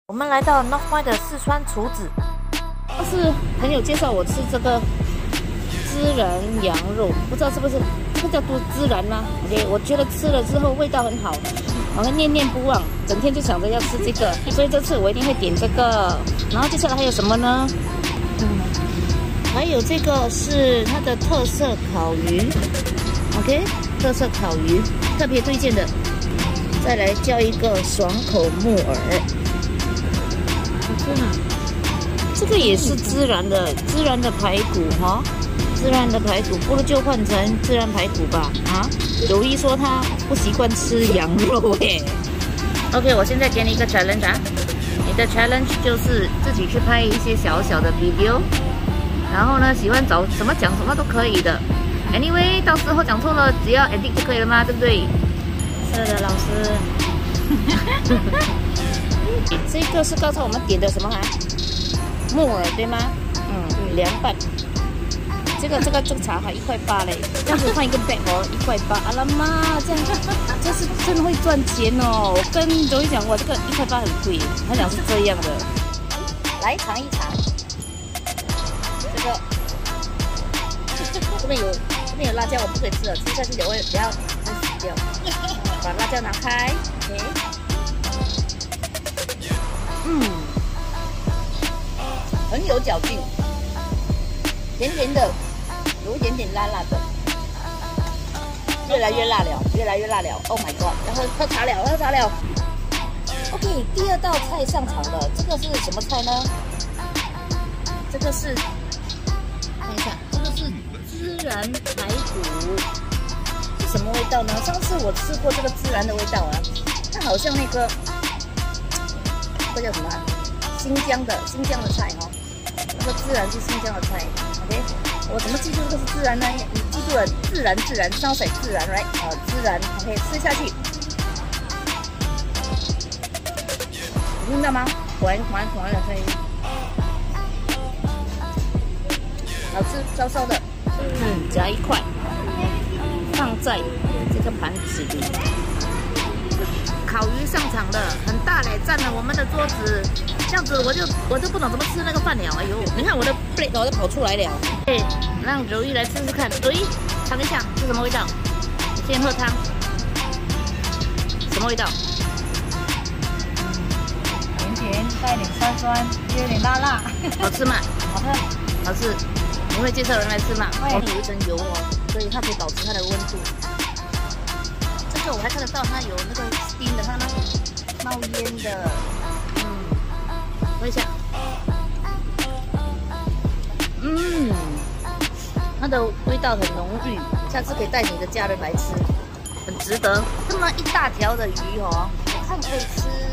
我们来到 Northpoint 的四川厨子，是朋友介绍我吃这个孜然羊肉，不知道是不是这个叫做孜然吗 ？OK， 我觉得吃了之后味道很好，我会念念不忘，整天就想着要吃这个，所以这次我一定会点这个。然后接下来还有什么呢？还有这个是它的特色烤鱼 ，OK， 特色烤鱼特别推荐的。再来叫一个爽口木耳。 这个也是孜然的排骨哈，孜然的排骨，不如就换成孜然排骨吧啊！有一说他不习惯吃羊肉耶。OK， 我现在给你一个 challenge 啊，你的 challenge 就是自己去拍一些小小的 video， 然后呢，喜欢找什么讲什么都可以的。Anyway， 到时候讲错了，只要 edit 就可以了吗？对不对？是的，老师。这个是刚才我们点的什么啊？木耳对吗？凉拌。这个茶还1.8块嘞，这样子换一个 bag 哦，1.8块。阿拉妈，这样这是真的会赚钱哦！我跟周一讲，我这个1.8块很贵，他讲是这样的。来尝一尝，这边有辣椒，我不可以吃了，吃下去我会不要死掉。把辣椒拿开 ，OK。 很有嚼劲，甜甜的，有一点点辣辣的，越来越辣了，越来越辣了。Oh my god！ 然后喝茶了。OK， 第二道菜上场了，这个是什么菜呢？这个是，看一下，这个是孜然排骨，是什么味道呢？上次我吃过这个孜然的味道啊，它好像那个，这叫什么啊？新疆的菜哦。 这个孜然是新疆的菜 ，OK， 我怎么记住这个是孜然呢？你记住了，自然，烧水自然 ，right？ 孜然 ，OK， 吃下去，你听到吗？团的声音，好吃，烧烧的，夹一块，放在这个盘子里。烤鱼上场了，很大嘞，占了我们的桌子。 这样子我就不懂怎么吃那个饭了。哎呦，你看我的 plate 都跑出来了。对，让柔一来试试看。柔一，尝一下是什么味道？你先喝汤，什么味道？ 甜，带点酸，又有点辣。 好吃吗？ 好喝， 好吃。你会介绍人来吃吗？外面有一层油哦，所以它可以保持它的温度。这个我还看得到它有那个 steam 的，它那冒烟的。 喝一下，它的味道很浓郁，下次可以带你的家人来吃，很值得。这么一大条的鱼哦，我看可以吃